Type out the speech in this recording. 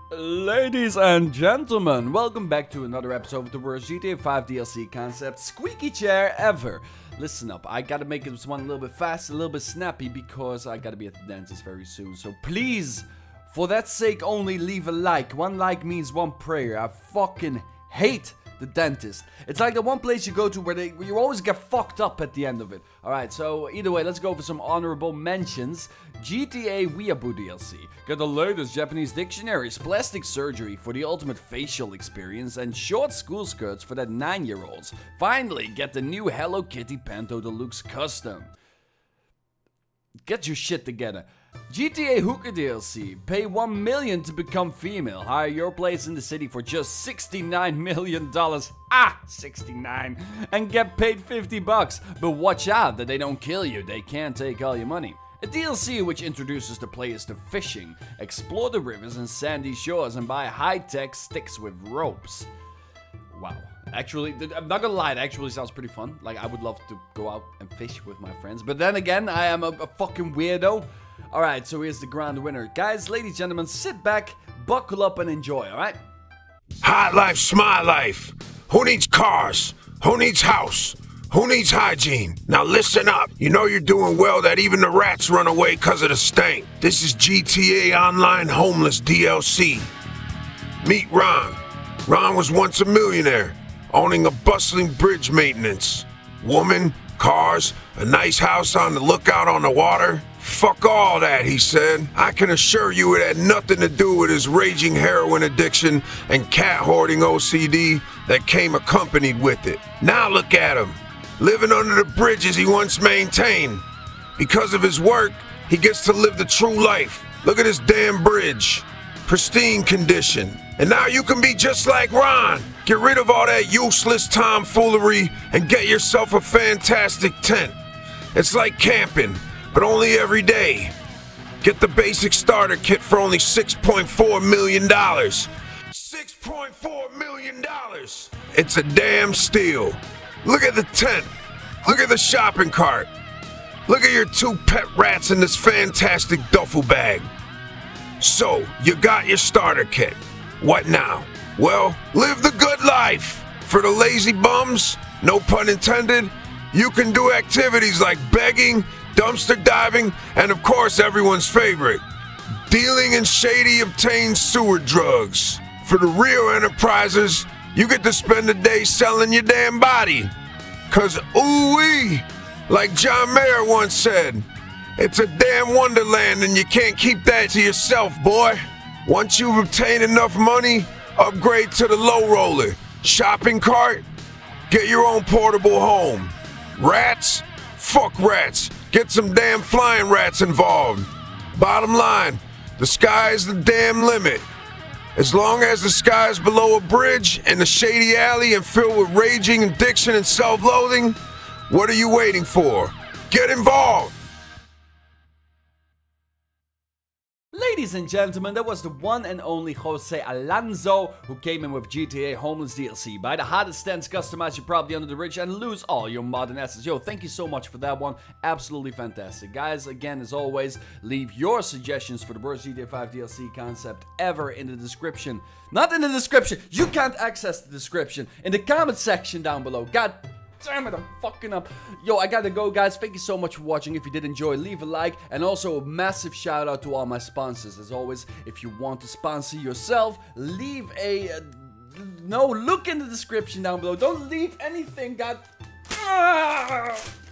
Ladies and gentlemen, welcome back to another episode of the worst GTA 5 DLC concept, squeaky chair ever. Listen up, I gotta make this one a little bit fast, a little bit snappy, because I gotta be at the dentist very soon. So please, for that sake only, leave a like. One like means one prayer. I fucking hate the dentist. It's like the one place you go to where you always get fucked up at the end of it. Alright, so either way, let's go for some honorable mentions. GTA Weeaboo DLC. Get the latest Japanese dictionaries, plastic surgery for the ultimate facial experience, and short school skirts for that 9-year-olds. Finally, get the new Hello Kitty Panto Deluxe Custom. Get your shit together. GTA Hooker DLC. Pay $1 million to become female. Hire your place in the city for just $69 million. 69. And get paid $50. But watch out that they don't kill you. They can't take all your money. A DLC which introduces the players to fishing, explore the rivers and sandy shores, and buy high-tech sticks with ropes. Wow. Actually, I'm not gonna lie, it actually sounds pretty fun. Like, I would love to go out and fish with my friends. But then again, I am a fucking weirdo. Alright, so here's the grand winner. Guys, ladies, gentlemen, sit back, buckle up and enjoy, alright? Hot life, my life. Who needs cars? Who needs house? Who needs hygiene? Now listen up. You know you're doing well that even the rats run away because of the stank. This is GTA Online Homeless DLC. Meet Ron. Ron was once a millionaire, owning a bustling bridge maintenance. Woman, cars, a nice house on the lookout on the water. Fuck all that, he said. I can assure you it had nothing to do with his raging heroin addiction and cat hoarding OCD that came accompanied with it. Now look at him, living under the bridges he once maintained. Because of his work, he gets to live the true life. Look at this damn bridge. Pristine condition. And now you can be just like Ron. Get rid of all that useless tomfoolery and get yourself a fantastic tent. It's like camping, but only every day. Get the basic starter kit for only $6.4 million. $6.4 million. It's a damn steal. Look at the tent. Look at the shopping cart. Look at your 2 pet rats in this fantastic duffel bag. So, you got your starter kit. What now? Well, live the good life. For the lazy bums, no pun intended, you can do activities like begging, dumpster diving, and of course everyone's favorite, dealing in shady obtained sewer drugs. For the real enterprisers, you get to spend the day selling your damn body. Cause ooh-wee, like John Mayer once said, it's a damn wonderland and you can't keep that to yourself, boy. Once you've obtained enough money, upgrade to the low roller. Shopping cart, get your own portable home. Rats, fuck rats. Get some damn flying rats involved. Bottom line, the sky is the damn limit. As long as the sky is below a bridge in a shady alley and filled with raging addiction and self-loathing, what are you waiting for? Get involved. Ladies and gentlemen, that was the one and only Jose Alonso, who came in with GTA Homeless DLC. Buy the hottest stance, customize your property under the bridge, and lose all your modern assets. Yo, thank you so much for that one. Absolutely fantastic. Guys, again, as always, leave your suggestions for the worst GTA 5 DLC concept ever in the description. Not in the description. You can't access the description. In the comment section down below. God damn it, I'm fucking up. Yo, I gotta go, guys. Thank you so much for watching. If you did enjoy, leave a like. And also a massive shout out to all my sponsors. As always, if you want to sponsor yourself, leave a... no, look in the description down below. Don't leave anything, God...